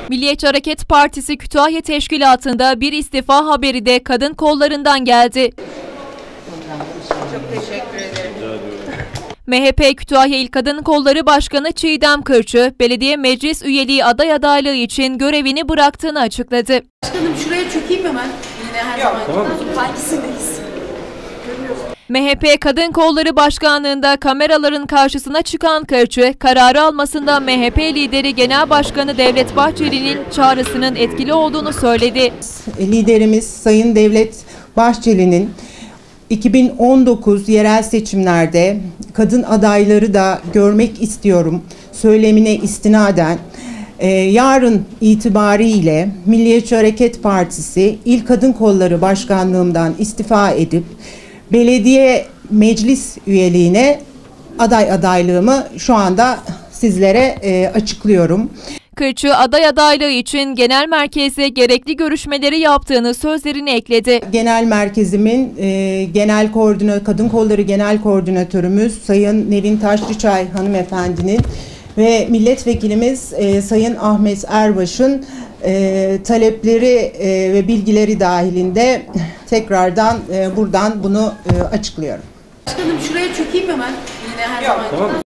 Milliyetçi Hareket Partisi Kütahya Teşkilatı'nda bir istifa haberi de kadın kollarından geldi. Çok teşekkür ederim. MHP Kütahya İl Kadın Kolları Başkanı Çiğdem Kırçı, belediye meclis üyeliği aday adaylığı için görevini bıraktığını açıkladı. Başkanım şuraya çökeyim hemen. Yine her zaman. Tamam. Hangisindeyiz? MHP Kadın Kolları Başkanlığı'nda kameraların karşısına çıkan Kırçı, kararı almasında MHP lideri Genel Başkanı Devlet Bahçeli'nin çağrısının etkili olduğunu söyledi. Liderimiz Sayın Devlet Bahçeli'nin 2019 yerel seçimlerde kadın adayları da görmek istiyorum söylemine istinaden yarın itibariyle Milliyetçi Hareket Partisi İl Kadın Kolları Başkanlığımdan istifa edip belediye meclis üyeliğine adaylığımı şu anda sizlere açıklıyorum. Kırçı aday adaylığı için genel merkezle gerekli görüşmeleri yaptığını sözlerine ekledi. Genel merkezimin Kadın Kolları Genel Koordinatörümüz Sayın Nevin Taşlıçay hanımefendinin ve milletvekilimiz Sayın Ahmet Erbaş'ın talepleri ve bilgileri dahilinde tekrardan buradan bunu açıklıyorum. Başkanım şuraya çökeyim hemen. Yine her zaman. Tamam.